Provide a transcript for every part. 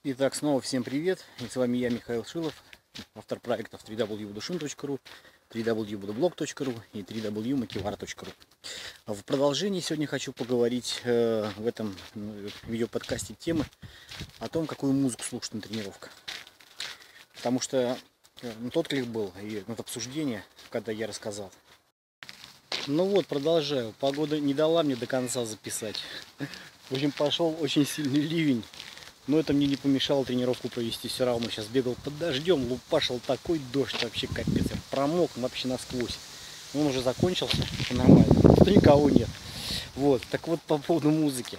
Итак, снова всем привет, и с вами я, Михаил Шилов, автор проектов www.budushin.ru, www.budoblog.ru и www.motivar.ru. В продолжении сегодня хочу поговорить в этом видеоподкасте темы о том, какую музыку слушать на тренировках. Потому что тот клик был, и обсуждение, когда я рассказал. Ну вот, продолжаю. Погода не дала мне до конца записать. В общем, пошел очень сильный ливень. Но это мне не помешало тренировку провести все равно. Сейчас бегал под дождем, лупашил такой дождь, вообще капец. Я промок вообще насквозь. Он уже закончился, нормально. Что никого нет. Вот, так вот по поводу музыки.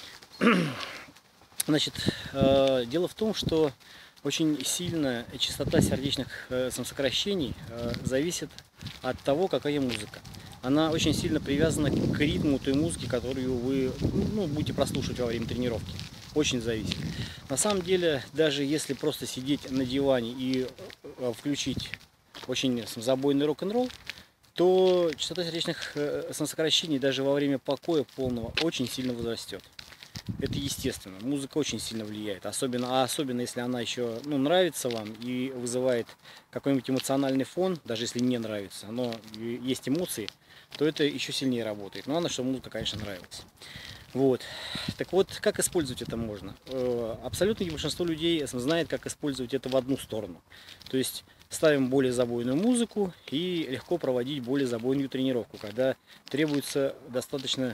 Значит, дело в том, что очень сильно частота сердечных самосокращений зависит от того, какая музыка. Она очень сильно привязана к ритму той музыки, которую вы будете прослушивать во время тренировки. Очень зависит. На самом деле, даже если просто сидеть на диване и включить очень забойный рок-н-ролл, то частота сердечных самосокращений даже во время покоя полного очень сильно возрастет. Это естественно. Музыка очень сильно влияет. Особенно если она еще нравится вам и вызывает какой-нибудь эмоциональный фон, даже если не нравится, но есть эмоции, то это еще сильнее работает. Но главное, чтобы музыка, конечно, нравилась. Вот. Так вот, как использовать это можно? Абсолютно большинство людей знает, как использовать это в одну сторону. То есть ставим более забойную музыку и легко проводить более забойную тренировку, когда требуется достаточно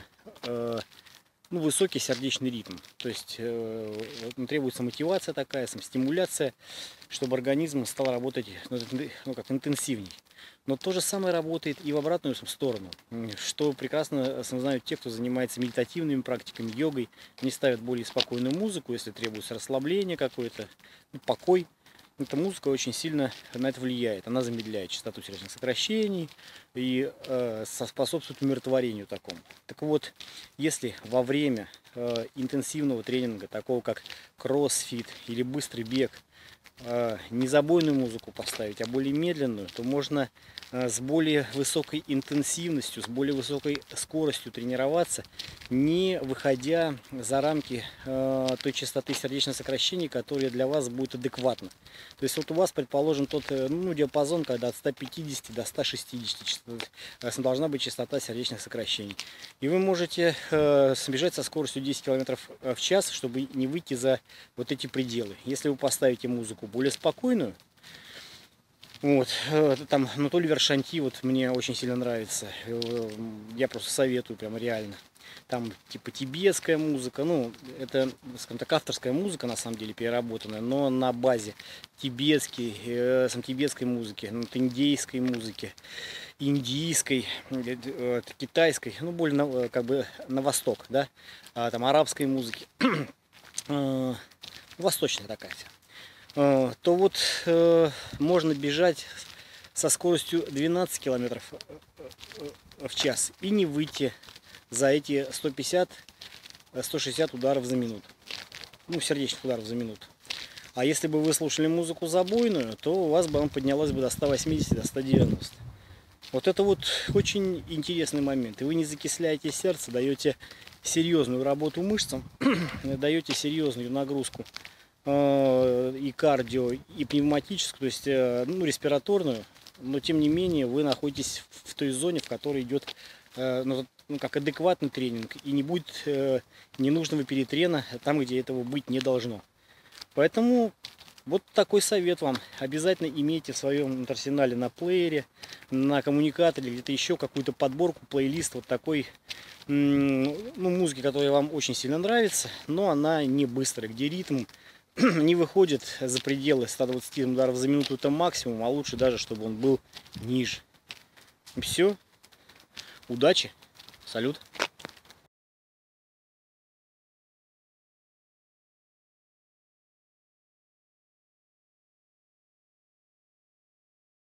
высокий сердечный ритм. То есть требуется мотивация такая, стимуляция, чтобы организм стал работать как интенсивней. Но то же самое работает и в обратную сторону, что прекрасно знают те, кто занимается медитативными практиками, йогой. Они ставят более спокойную музыку, если требуется расслабление какое-то, покой. Эта музыка очень сильно на это влияет. Она замедляет частоту сердечных сокращений и способствует умиротворению такому. Так вот, если во время интенсивного тренинга, такого как кроссфит или быстрый бег, не забойную музыку поставить, а более медленную, то можно с более высокой интенсивностью, с более высокой скоростью тренироваться, не выходя за рамки той частоты сердечных сокращений, которая для вас будет адекватна. То есть вот у вас, предположим, тот диапазон, когда от 150 до 160 должна быть частота сердечных сокращений. И вы можете бежать со скоростью 10 км в час, чтобы не выйти за вот эти пределы. Если вы поставите музыку более спокойную, вот, там Анатолий Вершанти, вот мне очень сильно нравится, я просто советую, прям реально. Там типа тибетская музыка, это, скажем так, авторская музыка, на самом деле, переработанная, но на базе тибетской музыки, индейской музыки, индийской, китайской, более как бы на восток, да, там арабской музыки, восточная такая вся. То вот можно бежать со скоростью 12 км в час и не выйти за эти 150-160 ударов за минуту. Сердечных ударов за минуту. А если бы вы слушали музыку забойную, то у вас бы она поднялась бы до 180, до 190. Вот это вот очень интересный момент. И вы не закисляете сердце, даете серьезную работу мышцам, даете серьезную нагрузку и кардио, и пневматическую, то есть респираторную, но тем не менее вы находитесь в той зоне, в которой идет как адекватный тренинг, и не будет ненужного перетрена там, где этого быть не должно. Поэтому вот такой совет вам. Обязательно имейте в своем арсенале на плеере, на коммуникаторе, где-то еще какую-то подборку, плейлист вот такой музыки, которая вам очень сильно нравится, но она не быстрая, где ритм не выходит за пределы 120 ударов за минуту, это максимум, а лучше даже, чтобы он был ниже. И все. Удачи. Салют.